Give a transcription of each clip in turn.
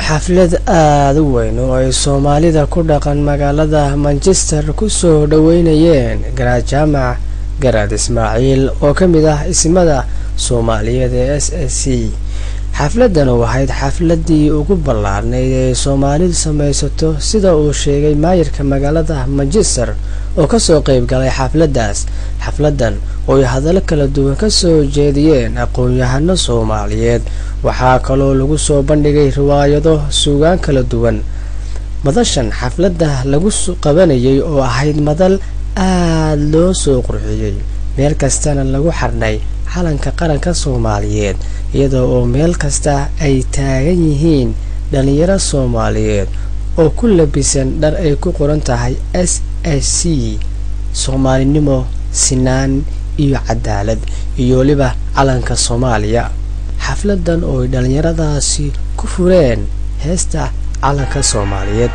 xaflad aad u weyn oo ay Soomaalida ku dhaqan magaalada Manchester ku soo dhaweynayeen Garaad Jaamac Garaad Ismaaciil oo ka mid ah ismada Soomaaliyeed ee SSC. xafladan waxay xafladii ugu ballaarnayd ee Soomaalidu samaysato sida uu sheegay maayirka magaalada Manchester oo ka soo qayb galay xafladaas. xafladan oo ay hadallo kala duwan ka soo jeediyeen aqoon-yahano Soomaaliyeed waxaa kaloo lagu soo bandhigay riwaayado suugaan kala duwan. madashan xafladda lagu qabanayay oo ahayd madal aad loo soo qurxiyay meel kastana lagu xarnay calanka qaranka Soomaaliyeed iyadoo oo meel kasta ay taagan yihiin dhalinyaro Soomaaliyeed oo ku labisan dhar ay ku qoran tahay SSC Soomaalinimo sinaan iyo cadaalad iyo waliba calanka Soomaaliya. xafladan oo dhalinyaradaasi ku fureen heesta calanka Soomaaliyeed.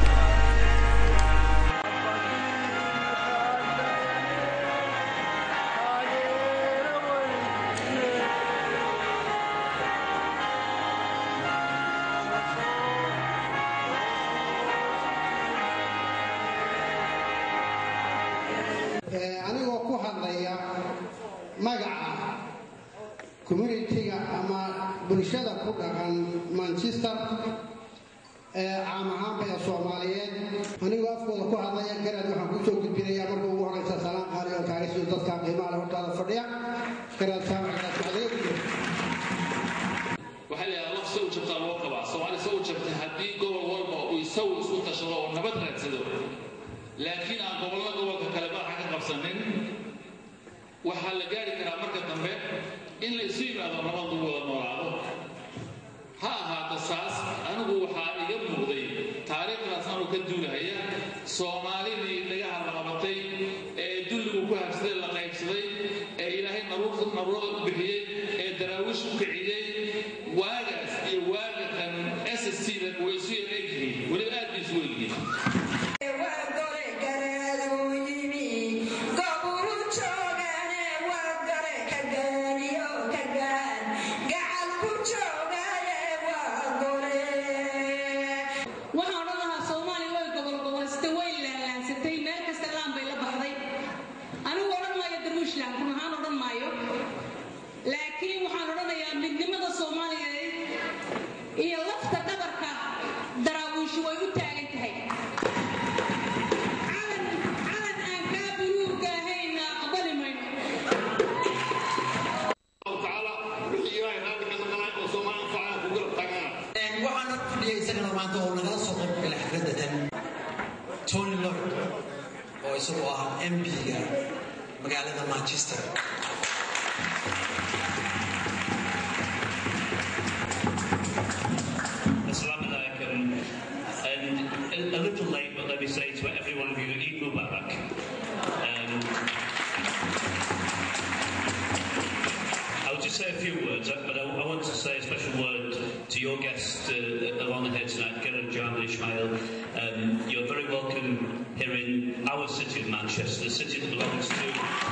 anigoo ku hadlaya magaca community-ga ama bulshada ku dhaqan Manchester caam ahaan bay Soomaaliyeed anigoo afkooda ku hadlaya Garaad waxaan ku soo gudbinayaa markuu ugu horeysa salaam qaali oo kaaga soo dadka qiimaha leh hortaada fadhiya Garaad Jaamac waxaa la Allah soo jabta loo qabaa Soomaali soo jabta haddii gobol walba uu isagu isku tashado oo nabad raadsado laakiin aan gobolka kale baa ka qabsanin waxa la gaari karaa marka dambe in la isu yimaado nabad ugu wada noolaado. ha ahaato saas anigu waxaa iga muuqday taariikhdaas anuu ka duulahaya Soomaalidii laga hadlabatay ee dulligu ku habsaday la qaybsaday ee ilaahay naruur bixiyay ee daraawish u kiciyay waagaas iyo waagatan SSC-da way isu yeegyihiin weli aad bay isu yeegyihiin. laakiin waxaan odhanayaa midnimada Soomaaliyeed iyo lafta dhabarka daraawiish way u taagan tahay. calan aan kaa buluuga ahayn aqbali mayno. taala wixii ay hadda ka maqnaa oo Soomaaliya faacan ku garab taagana waxaan fadhiyay isagana maanta oo nagala soo qayb galay xafladan Tony Lloyd oo isagoo ah MP-ga magaalada Manchester. And a little late, but let me say to every one of you, Eid Mubarak. I'll just say a few words, but I want to say a special word to your guest of honour here tonight, Garaad Jaamac Ismaaciil. You're very welcome here in our city of Manchester, the city that belongs to...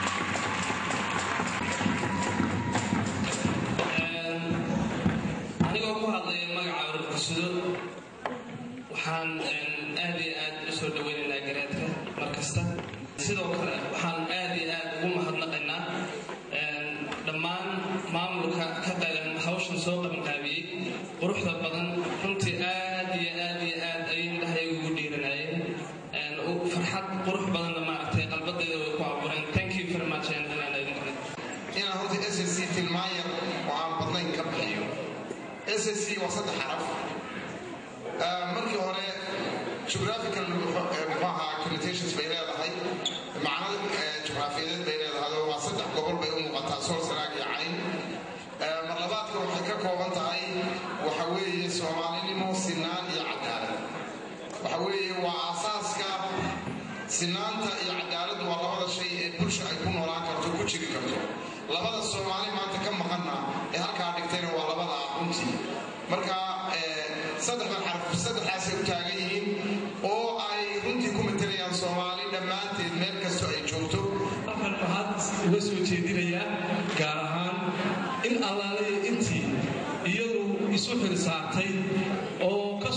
waxaan aad iyo aad u soo dhaweynaynaa garaadka markasta sidoo kale waxaan aad iyo aad ugu mahadnaqaynaa dhammaan maamulka ka qaylan hawshan soo qabanqaabiyey quruxda badan runtii aad iyo aad iyo aad ayay indhahay ugu dhiiranayeen farxad qurux badanna maaragtay qalbadayda way ku abuureen. Thank you very much inaan horta SSC tilmaayar oo aan badnayn ka bixiyo. SSC waa 3 xaraf markii hore geographical connotations bay leedahay macno geographiyeed bay leedahay waa 3 gobol bay u muuqataa Sool Sanaag iyo Cayn. mar labaadka waxay ka kooban tahay waxa weeye Soomaalinimo sinaan iyo cadaalad. waxa weeye waa asaaska sinaanta iyo cadaaladdu waa labada shay ee bulsho ay ku noolaan karto ku jiri karto. labada Soomaali maanta ka maqanna ee halkaa dhigtayna waa labada runtii. marka saddexdaas ay u taagan yihiin oo ay runtii ku matalayaan Soomaali dhammaanteed meel kastoo ay joogto. halkan waxaad uga soo jeedinayaa gaar ahaan in allaale intii iyadu isu xil saartay oo ka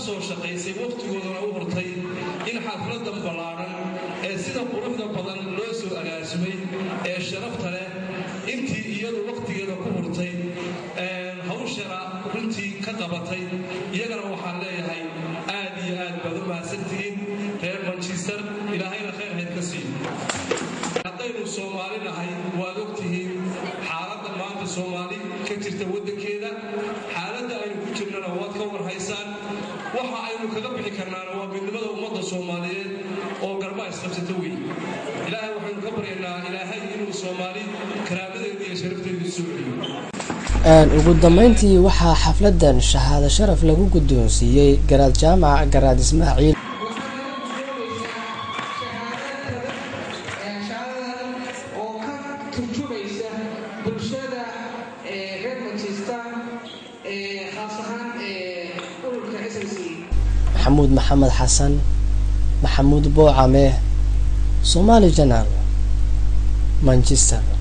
soo shaqaysay waqtigoodana u hurtay in xafladan ballaaran ee sida quruxda badan loo soo agaasimay ee sharafta leh intii iyadu waqtigeeda ku hurtay hawshana runtii ka qabatay iyagana waxaan leeyahay aad iyo aad baad u mahadsantihiin reer Manchester ilaahayna khayr hayd ka siiyo haddaynu Soomaali nahay waad ogtihiin xaaladda maanta Soomaali ka jirta waddankeeda xaaladda aynu ku jirnana waad ka warhaysaan waxa aynu kaga bixi karnaana waa midnimada ummadda Soomaaliyeed oo garbaha isqabsata weyn ilaahay waxaynu ka baryaynaa ilaahay inuu Soomaali karaamadeeda iyo sharafteeda soo celiyo ugu dambeyntii waxaa xafladan shahaado sharaf lagu guddoonsiiyey garaad jaamac garaad Ismaaciil محمود محمد حسن محمود بوعامه Somali Channel Manchester.